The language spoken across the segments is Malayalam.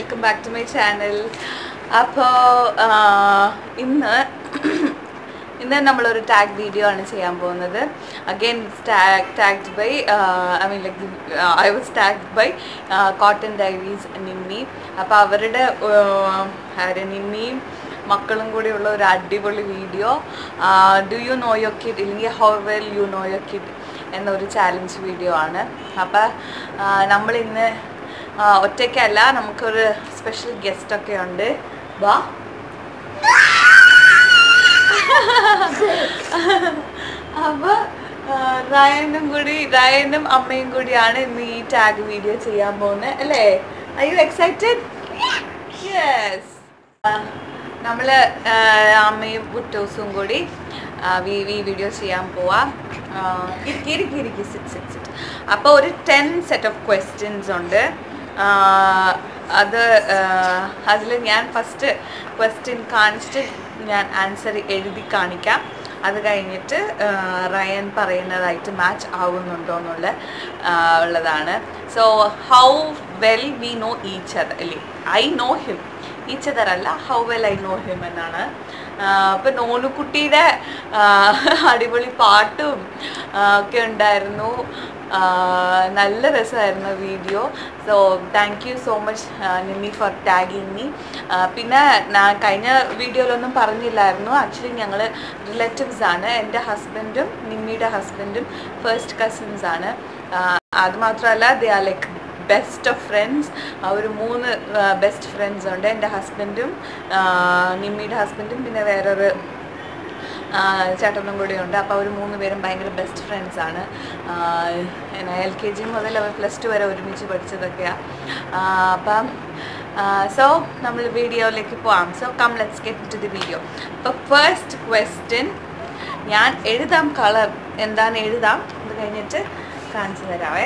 welcome back to my channel. അപ്പോൾ ഇന്ന് നമ്മളൊരു ടാഗ് വീഡിയോ ആണ് ചെയ്യാൻ പോകുന്നത്. Again tagged by I was tagged by Cotton Diaries Nimmy. അപ്പോൾ അവരുടെ നിമ്മിയും മക്കളും കൂടിയുള്ള ഒരു അടിപൊളി video, do you know your kid ഇല്ലെങ്കിൽ how well you know your kid എന്നൊരു ചാലഞ്ച് വീഡിയോ ആണ്. അപ്പോൾ നമ്മളിന്ന് ഒറ്റയ്ക്കല്ല, നമുക്കൊരു സ്പെഷ്യൽ ഗസ്റ്റൊക്കെ ഉണ്ട്. വാ. അപ്പോൾ റയനും അമ്മയും കൂടിയാണ് ഇന്ന് ഈ ടാഗ് വീഡിയോ ചെയ്യാൻ പോകുന്നത് അല്ലേ? Are you excited? യെസ്. നമ്മൾ അമ്മയും കുട്ടൂസും കൂടി ഈ വീഡിയോ ചെയ്യാൻ പോവാം. അപ്പോൾ ഒരു 10 സെറ്റ് ഓഫ് ക്വസ്റ്റ്യൻസ് ഉണ്ട്. അതിൽ ഞാൻ ഫസ്റ്റ് ക്വസ്റ്റ്യൻ കാണിച്ചിട്ട് ഞാൻ ആൻസർ എഴുതി കാണിക്കാം. അത് കഴിഞ്ഞിട്ട് റയൻ പറയുന്നതായിട്ട് മാച്ച് ആവുന്നുണ്ടോ ഉള്ളതാണ്. So how well we know each other അല്ലേ? I know him, each other അല്ല, how well I know him എന്നാണ്. അപ്പം നോനുകുട്ടിയുടെ അടിപൊളി പാട്ടും ഒക്കെ ഉണ്ടായിരുന്നു. നല്ല രസമായിരുന്നു video. So thank you so much Nimmi for tagging me. പിന്നെ ഞാൻ കഴിഞ്ഞ വീഡിയോയിലൊന്നും പറഞ്ഞില്ലായിരുന്നു, ആക്ച്വലി ഞങ്ങൾ റിലേറ്റീവ്സ് ആണ്. എൻ്റെ ഹസ്ബൻഡും നിമ്മിയുടെ ഹസ്ബൻഡും ഫസ്റ്റ് കസിൻസ് ആണ്. അതുമാത്രമല്ല they are like best of friends. ഒരു 3 ബെസ്റ്റ് ഫ്രണ്ട്സ് ഉണ്ട്. എൻ്റെ ഹസ്ബൻഡും നിമ്മിയുടെ ഹസ്ബൻഡും പിന്നെ വേറൊരു ചേട്ടനും കൂടെ ഉണ്ട്. അപ്പോൾ അവർ 3 പേരും ഭയങ്കര ബെസ്റ്റ് ഫ്രണ്ട്സാണ്. LKG മുതൽ അവർ +2 വരെ ഒരുമിച്ച് പഠിച്ചതൊക്കെയാണ്. അപ്പം സോ നമ്മൾ വീഡിയോയിലേക്ക് പോവാം. So come let's get to the video. അപ്പോൾ ഫസ്റ്റ് ക്വസ്റ്റ്യൻ ഞാൻ എഴുതാം, കളർ എന്താണ് എഴുതാം, അത് കഴിഞ്ഞിട്ട് കാണിച്ചു തരാവേ.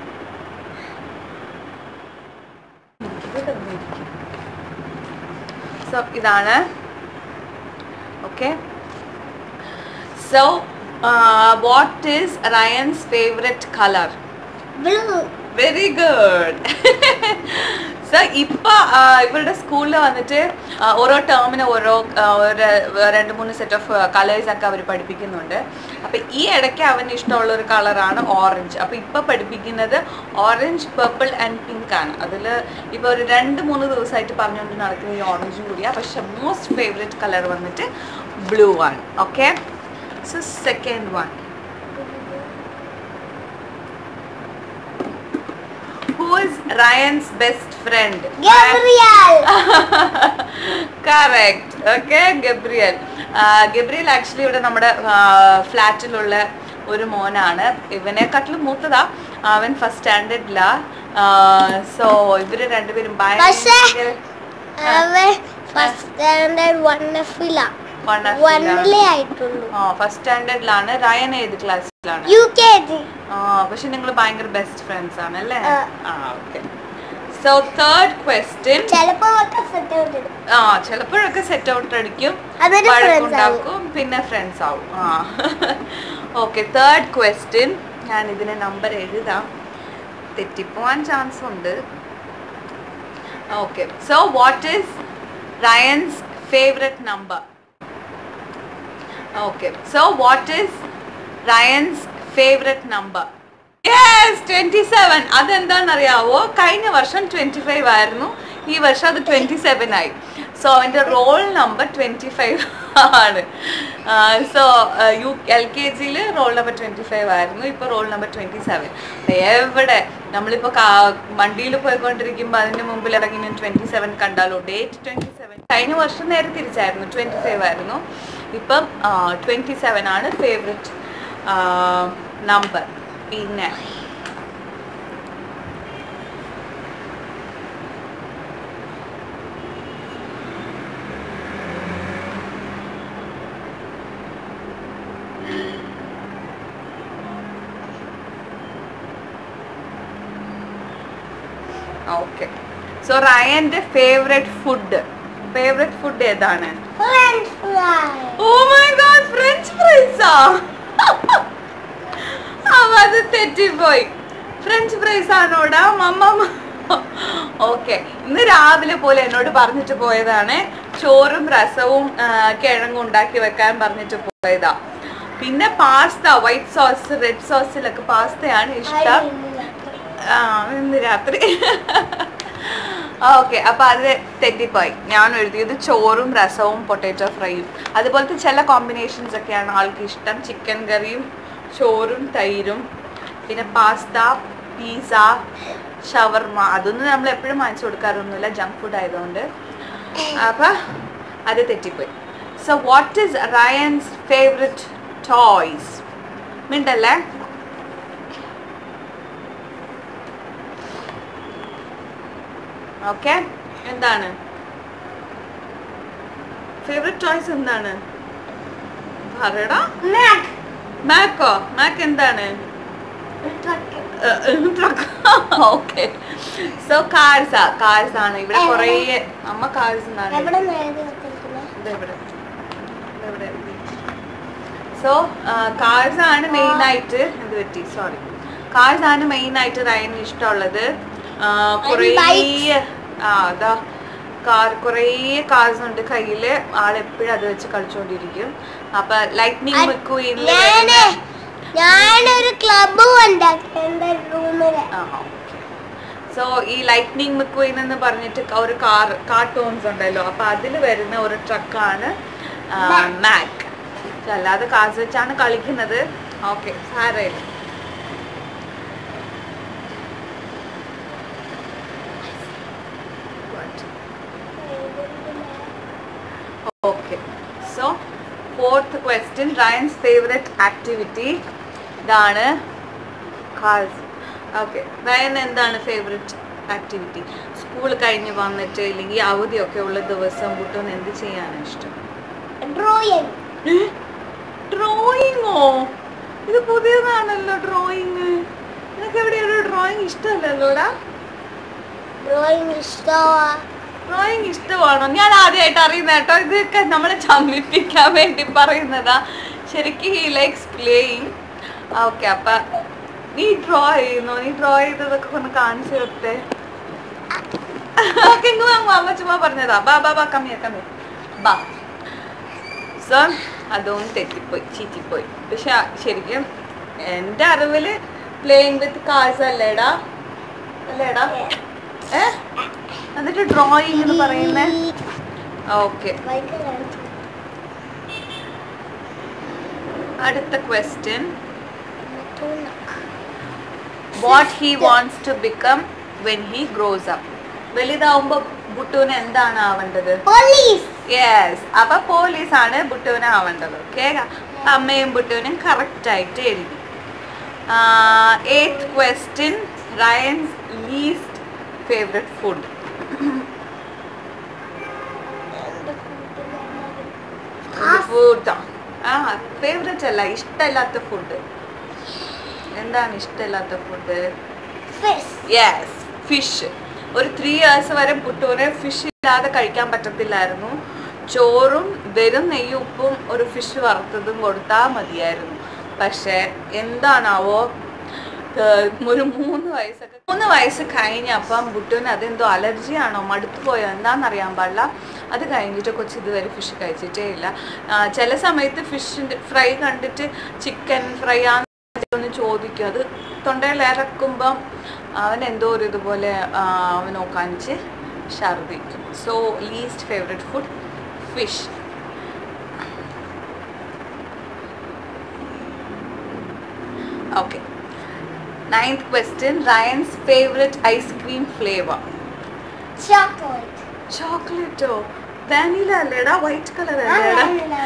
സോ ഇതാണ്. Okay. So, what is Ryan's favorite color? Blue. Very good. So, ഇവരുടെ സ്കൂളിൽ വന്നിട്ട് ഓരോ ടേമിന് ഓരോ 2-3 സെറ്റ് ഓഫ് കളേഴ്സൊക്കെ അവർ പഠിപ്പിക്കുന്നുണ്ട്. അപ്പോൾ ഈ ഇടയ്ക്ക് അവന് ഇഷ്ടമുള്ളൊരു കളറാണ് ഓറഞ്ച്. അപ്പോൾ ഇപ്പോൾ പഠിപ്പിക്കുന്നത് ഓറഞ്ച്, പർപ്പിൾ ആൻഡ് പിങ്ക് ആണ്. അതിൽ ഇപ്പോൾ ഒരു 2-3 ദിവസമായിട്ട് പറഞ്ഞുകൊണ്ട് നടക്കുന്ന ഈ ഓറഞ്ചും കൂടിയാണ്. പക്ഷെ മോസ്റ്റ് ഫേവറേറ്റ് കളർ വന്നിട്ട് ബ്ലൂ ആണ്. ഓക്കെ. So second one. Who is Ryan's best friend? Gabriel. Correct. Okay, Gabriel. Gabriel actually ഇവിടെ നമ്മുടെ ഫ്ലാറ്റിലുള്ള ഒരു മോനാണ്. ഇവനെക്കാട്ടിലും മൂത്തതാ. അവൻ ഫസ്റ്റ് സ്റ്റാൻഡേർഡിലാ. സോ ഇവര് രണ്ടുപേരും ഫസ്റ്റ് സ്റ്റാൻഡേർഡ് ഫസ്റ്റ് സ്റ്റാൻഡേർഡിലാണ്. റയൻ ഏത് ക്ലാസ്സിലാണ്? UKG. പക്ഷെ നിങ്ങൾ ഭയങ്കര ബെസ്റ്റ് ഫ്രണ്ട്സ് ആണ് അല്ലേ? ഓക്കെ. So third question. ചിലപ്പോഴൊക്കെ സെറ്റ് ഔട്ട് അടിക്കും, വഴക്കുണ്ടാക്കും, പിന്നെ ഫ്രണ്ട്സ് ആവും. ഓക്കെ. Third question. ഞാൻ ഇതിന് നമ്പർ എഴുതാം, തെറ്റിപ്പോവാൻ ചാൻസ് ഉണ്ട്. Okay. So what is Ryan's favourite number? Okay, so what is Ryan's favorite number? Yes, 27. അതെന്താണെന്ന് അറിയാവോ? കഴിഞ്ഞ വർഷം 25 ആയിരുന്നു, ഈ വർഷം അത് 27 ആയി. സോ അവൻ്റെ റോൾ നമ്പർ 25 ആണ്. സോ LKGയിൽ റോൾ നമ്പർ 25 ആയിരുന്നു, ഇപ്പോൾ റോൾ നമ്പർ 27. എവിടെ നമ്മളിപ്പോൾ വണ്ടിയിൽ പോയിക്കൊണ്ടിരിക്കുമ്പോൾ അതിന് മുമ്പിൽ ഇറങ്ങി 27 കണ്ടാലോ, ഡേറ്റ് 27. കഴിഞ്ഞ വർഷം നേരെ തിരിച്ചായിരുന്നു, 25 ആയിരുന്നു. ഇപ്പം 27 ആണ് ഫേവറേറ്റ് നമ്പർ. പിന്നെ ഓക്കെ. സോ റയന്റെ ഫേവറേറ്റ് ഫുഡ് ഏതാണ്? French fries. Oh my god, French fries. അത് തെറ്റിപ്പോയി. ഫ്രഞ്ച് ഫ്രൈസ് ആണോടാ മമ്മ? ഓക്കെ, ഇന്ന് രാവിലെ പോലെ എന്നോട് പറഞ്ഞിട്ട് പോയതാണ് ചോറും രസവും കിഴങ്ങും ഉണ്ടാക്കി വെക്കാൻ പറഞ്ഞിട്ട് പോയതാ. പിന്നെ പാസ്ത, വൈറ്റ് സോസ്, റെഡ് സോസിലൊക്കെ പാസ്തയാണ് ഇഷ്ടം. ഇന്ന് രാത്രി. ഓക്കെ, അപ്പൊ അത് തെറ്റിപ്പോയി. ഞാൻ എഴുതിയത് ചോറും രസവും പൊട്ടാറ്റോ ഫ്രൈയും. അതുപോലത്തെ ചില കോമ്പിനേഷൻസ് ഒക്കെയാണ് ആൾക്ക് ഇഷ്ടം. ചിക്കൻ കറിയും ചോറും തൈരും, പിന്നെ പാസ്ത, പിസ്സ, ഷവർമ. അതൊന്നും നമ്മൾ എപ്പോഴും വാങ്ങിച്ചു കൊടുക്കാറൊന്നുമില്ല, ജങ്ക് ഫുഡ് ആയതുകൊണ്ട്. അപ്പൊ അത് തെറ്റിപ്പോയി. So what is Ryan's favourite toys? മിണ്ടല്ലേ? ഓക്കെ, എന്താണ് ഫേവറേറ്റ് ടോയ്സ്? എന്താണ് പറയടാ. മാക്കോ? മാക്ക് എന്താണ്? Okay, so cars. കാർസ് ആണ് ഇവിടെ കുറേ. അമ്മ കാർസ് എന്നാണ്. സോ കാർസ് ആണ് മെയിൻ ആയിട്ട്. എന്ത് പറ്റി? സോറി. കാർസ് ആണ് മെയിൻ ആയിട്ട് റയന് ഇഷ്ടമുള്ളത്. കുറേ അതാ കുറേ കാർസ് ഉണ്ട് കയ്യില്. ആളെപ്പോഴും അത് വെച്ച് കളിച്ചോണ്ടിരിക്കും. അപ്പൊ ലൈറ്റ്നിങ് McQueen ഞാനൊരു ക്ലബ് സോ ഈ ലൈറ്റ്നിങ് McQueen എന്ന് പറഞ്ഞിട്ട് ഒരു കാർട്ടൂൺസ് ഉണ്ടല്ലോ, അപ്പൊ അതിൽ വരുന്ന ഒരു ട്രക്കാണ് മാക്. അല്ലാതെ കാർസ് വെച്ചാണ് കളിക്കുന്നത്. ഓക്കെ, സാരമില്ല. Okay, so fourth question, Ryan's favorite activity. ഇതാണ് കാർസ്. ഓക്കെ, റയൻ എന്താണ് ഫേവറേറ്റ് ആക്ടിവിറ്റി? സ്കൂൾ കഴിഞ്ഞ് വന്നിട്ട് ഇല്ലെങ്കിൽ അവധിയൊക്കെ ഉള്ള ദിവസം ബുട്ടോന് എന്ത് ചെയ്യാനാണ് ഇഷ്ടം? ഡ്രോയിങ്ങോ? ഇത് പുതിയതാണല്ലോ ഡ്രോയിങ്. നിനക്ക് എവിടെയൊരു ഡ്രോയിങ് ഇഷ്ടമല്ലല്ലോടാ? ഡ്രോയിങ് ഇഷ്ടമാണോ? ഞാൻ ആദ്യമായിട്ട് അറിയുന്ന കേട്ടോ. ഇതൊക്കെ നമ്മളെ ചമ്മിപ്പിക്കാൻ വേണ്ടി പറയുന്നതാ. ശരിക്കും ഹി ലൈക്സ് പ്ലേയിങ്. ഓക്കെ, അപ്പൊ നീ ഡ്രോ ചെയ്യുന്നു. നീ ഡ്രോ ചെയ്തതൊക്കെ ഒന്ന് കാണിച്ചു തരട്ടെ. ഓക്കെ, അമ്മ ചുമ്മാ പറഞ്ഞതാ. ബാ ബാ ബാ, കമ്മിയാ ബാ. സോ അതും തെറ്റിപ്പോയി, ചീറ്റിപ്പോയി. പക്ഷെ ശരിക്കും എൻ്റെ അറിവില് പ്ലേയിങ് വിത്ത് കാർസ് അല്ലേടാ? എന്നിട്ട് ഡ്രോയിങ് എന്ന് പറയുന്നേ. ഓക്കെ, അടുത്ത question. What he wants to become when he grows up? വലുതാവുമ്പോ ബുട്ടൂന് എന്താണ് ആവേണ്ടത്? യെസ്, അപ്പൊ പോലീസ് ആണ് ബുട്ടൂന് ആവേണ്ടത്. ഓക്കെ, അമ്മയും ബുട്ടൂനും കറക്റ്റ് ആയിട്ട് എഴുതി. 8th question, Ryan's least favorite food. Favourite അല്ല, ഇഷ്ടമില്ലാത്ത ഫുഡ്. എന്താണ് ഇഷ്ടമില്ലാത്ത ഫുഡ്? Yes, fish. ഒരു 3 years വരെ പുട്ടൂനെ ഫിഷ് ഇല്ലാതെ കഴിക്കാൻ പറ്റത്തില്ലായിരുന്നു. ചോറും വെറും നെയ്യും ഉപ്പും ഒരു ഫിഷ് വറുത്തതും കൊടുത്താൽ മതിയായിരുന്നു. പക്ഷെ എന്താണാവോ, ഒരു 3 വയസ്സ് കഴിഞ്ഞപ്പം ബുട്ടൂന് അതെന്തോ അലർജിയാണോ മടുത്തു പോയോ എന്താണെന്നറിയാൻ പാടില്ല. അത് കഴിഞ്ഞിട്ട് കൊച്ചു ഇതുവരെ ഫിഷ് കഴിച്ചിട്ടേ ഇല്ല. ചില സമയത്ത് ഫിഷിൻ്റെ ഫ്രൈ കണ്ടിട്ട് ചിക്കൻ ഫ്രൈ ആണെന്ന് ചോദിക്കും. അത് തൊണ്ടയിൽ ഇറക്കുമ്പം അവൻ എന്തോ ഒരു ഇതുപോലെ അവൻ നോക്കാനിച്ച് ഛർദിക്കും. So least favourite food fish. Okay, 9th question, Ryan's favorite ice cream flavor? ചോക്ലേറ്റോ? വാനില അല്ലേടാ? വൈറ്റ് കളർ അല്ലേടാ?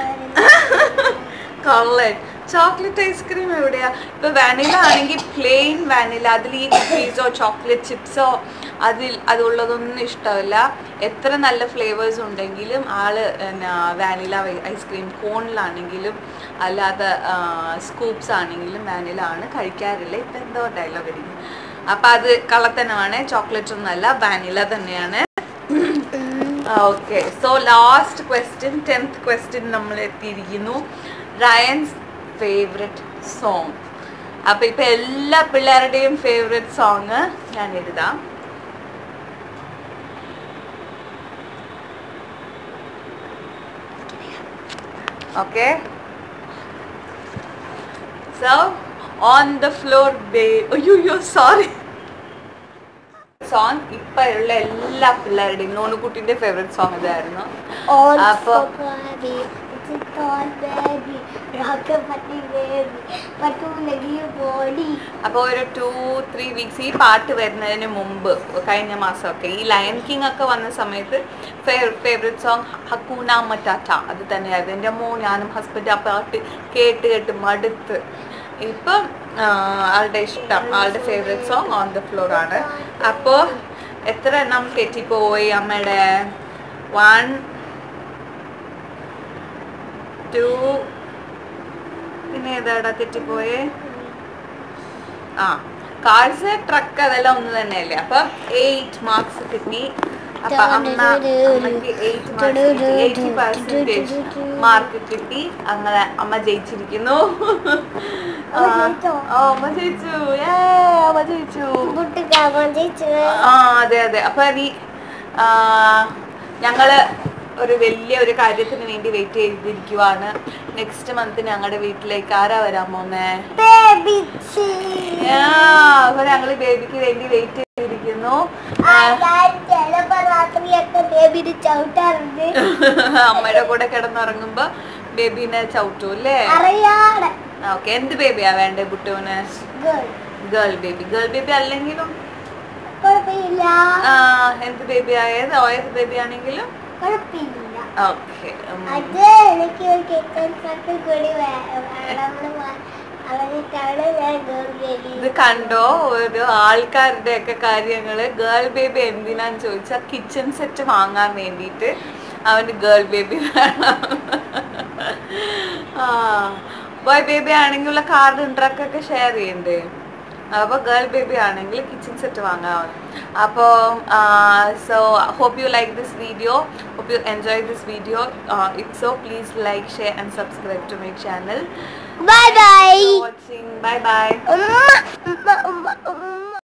കളർ ചോക്ലേറ്റ് ഐസ്ക്രീം എവിടെയാ? ഇപ്പൊ വാനില ആണെങ്കിൽ പ്ലെയിൻ വാനില, അതിൽ ഈ കുക്കീസോ ചോക്ലേറ്റ് ചിപ്സോ അതുള്ളതൊന്നും ഇഷ്ടമല്ല. എത്ര നല്ല ഫ്ലേവേഴ്സ് ഉണ്ടെങ്കിലും ആള് വാനില ഐസ്ക്രീം കോണിലാണെങ്കിലും അല്ലാതെ സ്കൂപ്സ് ആണെങ്കിലും വാനില ആണ് കഴിക്കാറില്ല. ഇപ്പം എന്തോ ഡയലോഗ് അടിക്കും. അപ്പം അത് കള്ളത്തനമാണ്. ചോക്ലേറ്റ് ഒന്നും അല്ല, വാനില തന്നെയാണ്. Okay, so last question, 10th question നമ്മൾ എത്തിയിരിക്കുന്നു. Ryan's favourite song. അപ്പം ഇപ്പം എല്ലാ പിള്ളേരുടെയും ഫേവറേറ്റ് സോങ് ഞാൻ എഴുതാം. Okay. So on the floor, babe. Oh, you sorry. Song ഇപ്പോഴുള്ള എല്ലാ പിള്ളേരുടെയും നോനുകുട്ടിന്റെ ഫേവറേറ്റ് സോങ് ഇതായിരുന്നു. അപ്പോൾ അപ്പോൾ ഒരു 2-3 വീക്സ് ഈ പാട്ട് വരുന്നതിന് മുമ്പ് കഴിഞ്ഞ മാസമൊക്കെ ഈ ലയൺ കിങ് ഒക്കെ വന്ന സമയത്ത് ഫേവറേറ്റ് സോങ് ഹക്കൂന മറ്റാറ്റ അത് തന്നെയായിരുന്നു. എൻ്റെ അമ്മോ ഞാനും ഹസ്ബൻഡ് ആ പാട്ട് കേട്ട് കേട്ട് മടുത്ത്. ഇപ്പം ആളുടെ ഇഷ്ടം, ആളുടെ favourite song on the floor ആണ്. അപ്പോൾ എത്ര എണ്ണം തെറ്റിപ്പോയി അമ്മയുടെ? 1 2 പിന്നെ ഏതാടാ തെറ്റിപ്പോയേ? കാർസ് ട്രക്ക് അതെല്ലാം ഒന്ന് തന്നെയല്ലേ. അപ്പം 8 മാർക്സ് കിട്ടി. അപ്പൊ അമ്മക്ക് 80% മാർക്ക് കിട്ടി. അങ്ങനെ അമ്മ ജയിച്ചിരിക്കുന്നു. അമ്മ ജയിച്ചു. അമ്മ ജയിച്ചു. അതെ അതെ. അപ്പൊ നീ ഞങ്ങള് ഒരു വലിയ ഒരു കാര്യത്തിന് വേണ്ടി വെയിറ്റ് ചെയ്തിരിക്കുവാണ്. നെക്സ്റ്റ് മന്ത് ഞങ്ങളുടെ വീട്ടിലേക്ക് ആരാ വരാൻ പോന്നേ? അപ്പൊ ഞങ്ങള് ബേബിക്ക് വേണ്ടി വെയിറ്റ് ചെയ്തിരിക്കുന്നു. അമ്മയുടെ കൂടെ കിടന്നുറങ്ങുമ്പോ ബേബിനെ ചവിട്ടു അല്ലേ? ഓക്കെ. എന്ത് ബേബിയാ വേണ്ടേ ബുട്ടുവിന്? Girl baby. ഗേൾ ബേബി അല്ലെങ്കിലും എന്ത് ബേബിയാ? ഏത് ബേബി ആണെങ്കിലും ഓക്കെ. ഇത് കണ്ടോ ഒരു ആൾക്കാരുടെ ഒക്കെ കാര്യങ്ങള്. ഗേൾ ബേബി എന്തിനാന്ന് ചോദിച്ചാൽ കിച്ചൺ സെറ്റ് വാങ്ങാൻ വേണ്ടിയിട്ട് അവന് ഗേൾ ബേബി വേണം. ബോയ് ബേബി ആണെങ്കിലുള്ള കാർഡ് ട്രക്കൊക്കെ ഷെയർ ചെയ്യണ്ടേ? അപ്പോൾ ഗേൾ ബേബി ആണെങ്കിൽ കിച്ചൺ സെറ്റ് വാങ്ങാം. അപ്പോൾ so hope you like this video, hope you enjoy this video. If so, please like, share and subscribe to my channel. Bye bye. Thanks for watching. Bye bye.